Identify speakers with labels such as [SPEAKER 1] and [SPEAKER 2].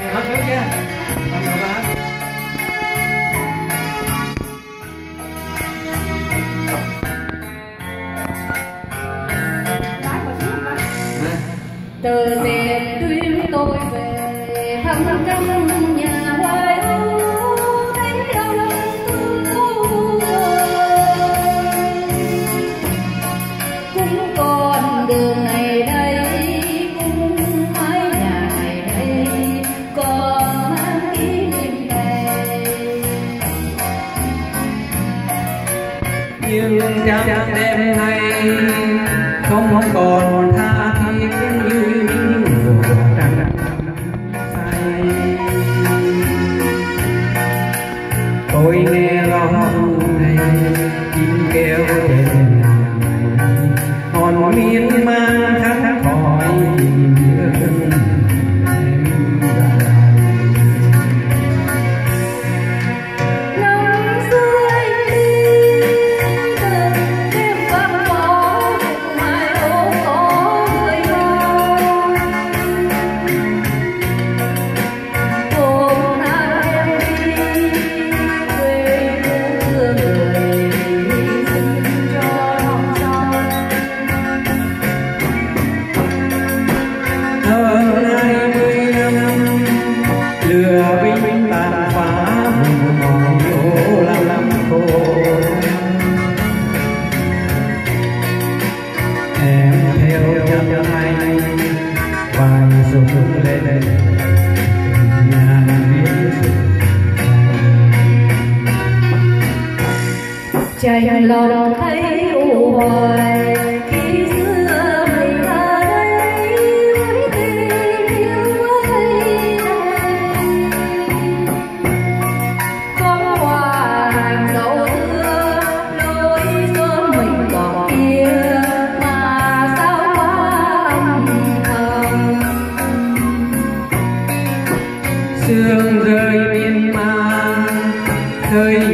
[SPEAKER 1] hết trước nha.
[SPEAKER 2] Từ miền tuyên tôi về thăm căn nhà hoài ưu thấy đông cũng còn đường này đây cũng mái nhà này đây còn mang kỷ niệm này.
[SPEAKER 1] Nhưng trong đêm nay không còn tha thiết như mùa trăng say. Tôi nghe lo này chim kêu trên này hòn miên man khắc khỏi lừa binh tàn phá vùng mỏi ô lắm khô. Em theo chân anh vài sụp lên nhà biết
[SPEAKER 2] chạnh lòng thấy u hoài khi xưa mình ở đây với tình yêu ấy. Có hoa hàng dấu xưa lối xóm mình còn kia mà sao quá âm thầm.
[SPEAKER 1] sương rơi miên man rơi